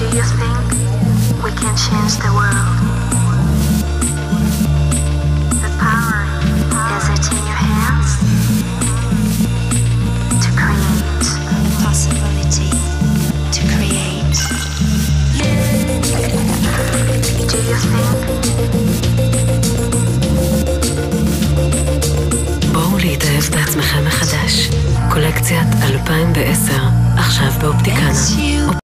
Do you think we can change the world? The power, is it in your hands? To create. Possibility to create. Do you think? בואו להתאהב בעצמכם מחדש. קולקציית 2010, עכשיו באופטיקנה.